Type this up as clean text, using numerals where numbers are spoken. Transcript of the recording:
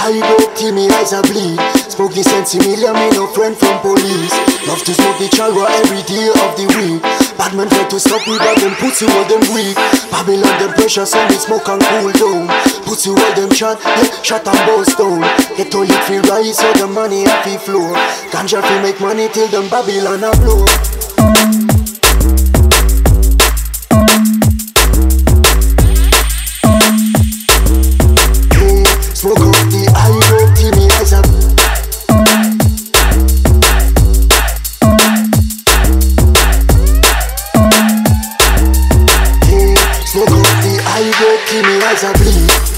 Highgrade till me eyes are bleed. Smoke the centimillion, me no friend from police. Love to smoke the chalwa every day of the week. Bad man try to stop me, but them pussy all them weak. Babylon them pressure, so me smoke and cool down. Pussy all them shot, yeah, shot and bust down. Get all it feel rise, so the money have to flow. Ganja fi make money till them Babylon a blow. Smoke up the Highgrade till me eyes up. Smoke up the Highgrade till me eyes are bleed.